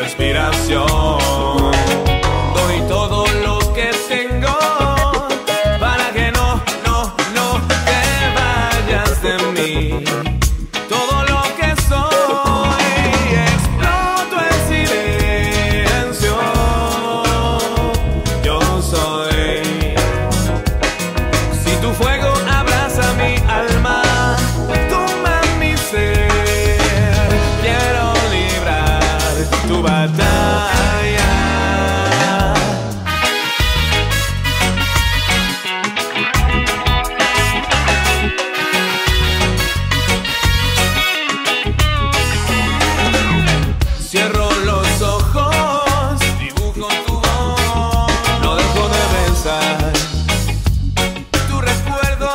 respiración. Doy todo lo que tengo para que no te vayas de mí. Todo lo que soy, exploto en silencio. Yo soy. Si tu fuego abraza mi alma, toma mi ser. Quiero librar tu batalla. Cierro los ojos, dibujo tu voz, no dejo de pensar tu recuerdo.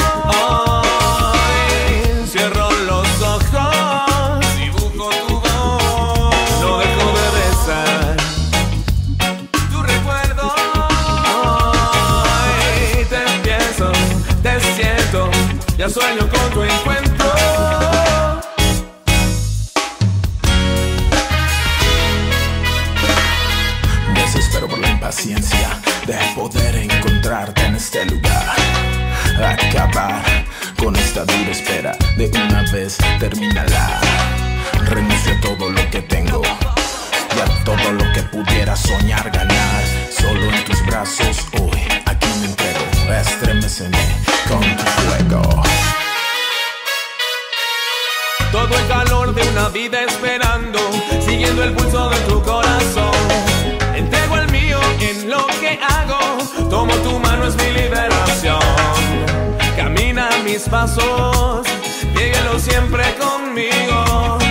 Hoy cierro los ojos, dibujo tu voz, no dejo de pensar tu recuerdo. Hoy te pienso, te siento, ya sueño con tu encuentro. Desespero por la impaciencia de poder encontrarte en este lugar. Acabar con esta dura espera, de una vez termínala. Renuncio a todo lo que tengo y a todo lo que pudiera soñar ganar. Solo en tus brazos hoy, aquí me entrego. Estreméceme con tu fuego. Todo el calor de una vida esperando, siguiendo el pulso de tu corazón. Entrego el mío en lo que hago, tomo tu mano, es mi liberación. Camina mis pasos, síguelo siempre conmigo.